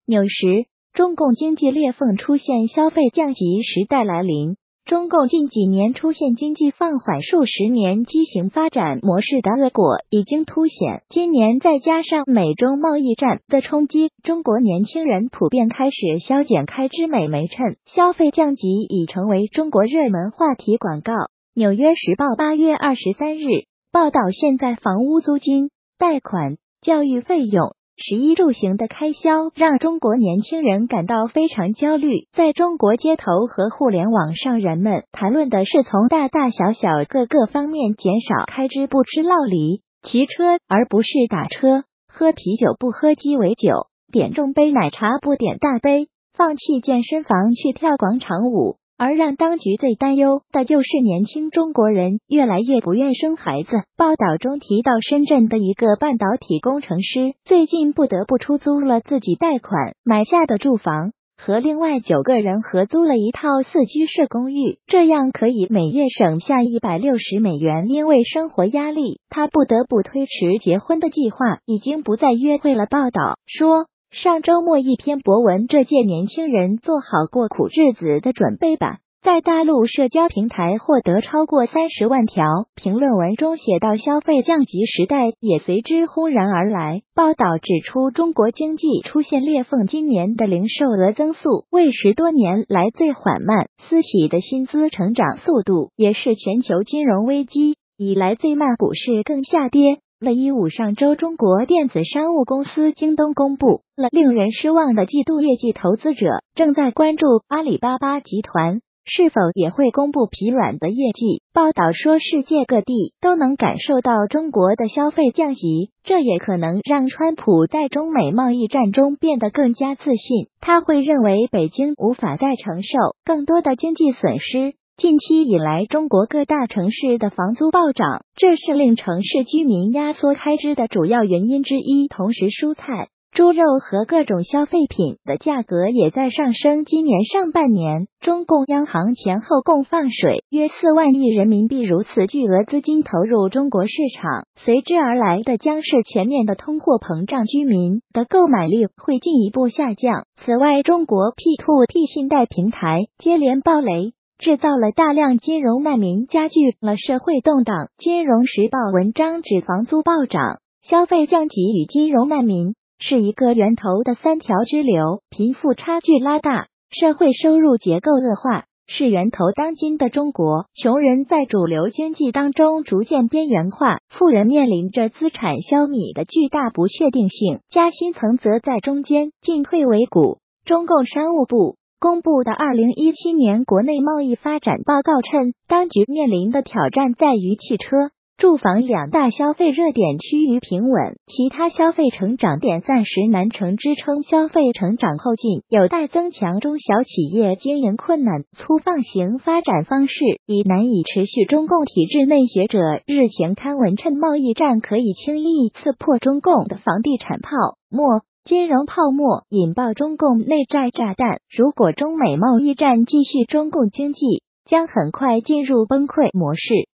纽时，中共经济裂缝出现，消费降级时代来临。中共近几年出现经济放缓数十年畸形发展模式的恶果已经凸显，今年再加上美中贸易战的冲击，中国年轻人普遍开始削减开支，没称消费降级已成为中国热门话题广告。纽约时报8月23日报道，现在房屋租金、贷款、教育费用、食衣住行的开销让中国年轻人感到非常焦虑。在中国街头和互联网上，人们谈论的是从大大小小各个方面减少开支，不吃烙梨、骑车而不是打车，喝啤酒不喝鸡尾酒，点中杯奶茶不点大杯，放弃健身房去跳广场舞。而让当局最担忧的就是年轻中国人越来越不愿生孩子。报道中提到，深圳的一个半导体工程师最近不得不出租了自己贷款买下的住房，和另外9个人合租了一套4居室公寓，这样可以每月省下$160。因为生活压力，他不得不推迟结婚的计划，已经不再约会了。报道说，上周末一篇博文，这届年轻人做好过苦日子的准备吧，在大陆社交平台获得超过30万条评论文中写到，消费降级时代也随之轰然而来。报道指出，中国经济出现裂缝，今年的零售额增速为10多年来最缓慢，私企的薪资成长速度也是全球金融危机以来最慢，股市更下跌。15上周，中国电子商务公司京东公布了令人失望的季度业绩，投资者正在关注阿里巴巴集团是否也会公布疲软的业绩。报道说，世界各地都能感受到中国的消费降级，这也可能让川普在中美贸易战中变得更加自信，他会认为北京无法再承受更多的经济损失。近期以来，中国各大城市的房租暴涨，这是令城市居民压缩开支的主要原因之一。同时，蔬菜、猪肉和各种消费品的价格也在上升。今年上半年，中共央行前后共放水约4万亿人民币，如此巨额资金投入中国市场，随之而来的将是全面的通货膨胀，居民的购买力会进一步下降。此外，中国 P2P 信贷平台接连爆雷，制造了大量金融难民，加剧了社会动荡。金融时报文章指，房租暴涨、消费降级与金融难民是一个源头的3条支流，贫富差距拉大，社会收入结构恶化是源头。当今的中国，穷人在主流经济当中逐渐边缘化，富人面临着资产消弭的巨大不确定性，夹心层则在中间进退维谷。中共商务部公布的2017年国内贸易发展报告称，当局面临的挑战在于汽车、住房2大消费热点趋于平稳，其他消费成长点暂时难成支撑，消费成长后劲有待增强。中小企业经营困难，粗放型发展方式已难以持续。中共体制内学者日前刊文称，贸易战可以轻易刺破中共的房地产泡沫、金融泡沫，引爆中共内债炸弹。如果中美贸易战继续，中共经济将很快进入崩溃模式。